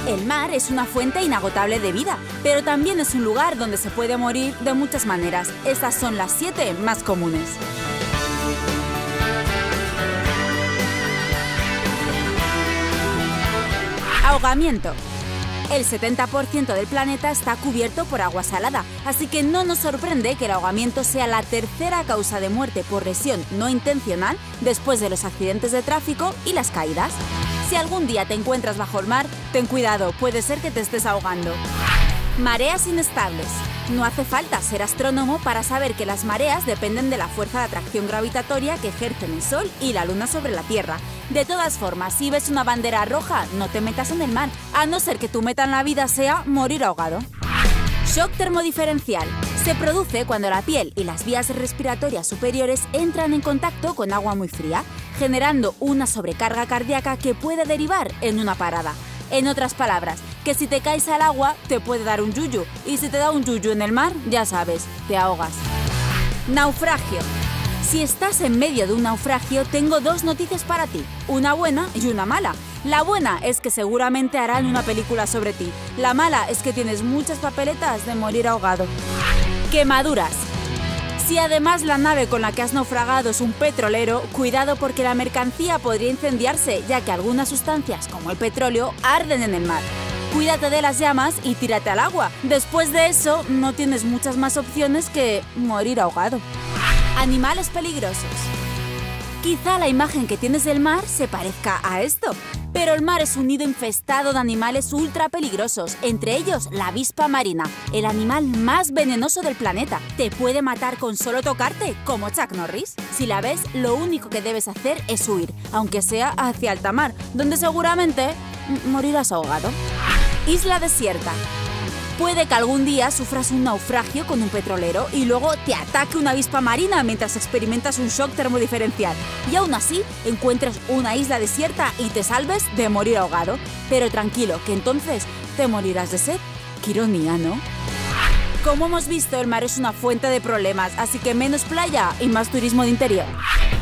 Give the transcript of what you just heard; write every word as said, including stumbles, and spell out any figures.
El mar es una fuente inagotable de vida, pero también es un lugar donde se puede morir de muchas maneras. Estas son las siete más comunes. Ahogamiento. El setenta por ciento del planeta está cubierto por agua salada, así que no nos sorprende que el ahogamiento sea la tercera causa de muerte por lesión no intencional después de los accidentes de tráfico y las caídas. Si algún día te encuentras bajo el mar, ten cuidado, puede ser que te estés ahogando. Mareas inestables. No hace falta ser astrónomo para saber que las mareas dependen de la fuerza de atracción gravitatoria que ejercen el Sol y la Luna sobre la Tierra. De todas formas, si ves una bandera roja, no te metas en el mar, a no ser que tu meta en la vida sea morir ahogado. Shock termodiferencial. Se produce cuando la piel y las vías respiratorias superiores entran en contacto con agua muy fría, generando una sobrecarga cardíaca que puede derivar en una parada. En otras palabras, que si te caes al agua te puede dar un yuyu, y si te da un yuyu en el mar, ya sabes, te ahogas. Naufragio. Si estás en medio de un naufragio, tengo dos noticias para ti, una buena y una mala. La buena es que seguramente harán una película sobre ti. La mala es que tienes muchas papeletas de morir ahogado. Quemaduras. Si además la nave con la que has naufragado es un petrolero, cuidado porque la mercancía podría incendiarse, ya que algunas sustancias, como el petróleo, arden en el mar. Cuídate de las llamas y tírate al agua. Después de eso, no tienes muchas más opciones que morir ahogado. Animales peligrosos. Quizá la imagen que tienes del mar se parezca a esto, pero el mar es un nido infestado de animales ultra peligrosos, entre ellos la avispa marina, el animal más venenoso del planeta. Te puede matar con solo tocarte, como Chuck Norris. Si la ves, lo único que debes hacer es huir, aunque sea hacia alta mar, donde seguramente morirás ahogado. Isla desierta. Puede que algún día sufras un naufragio con un petrolero y luego te ataque una avispa marina mientras experimentas un shock termodiferencial. Y aún así, encuentres una isla desierta y te salves de morir ahogado. Pero tranquilo, que entonces te morirás de sed. ¡Qué ironía!, ¿no? Como hemos visto, el mar es una fuente de problemas, así que menos playa y más turismo de interior.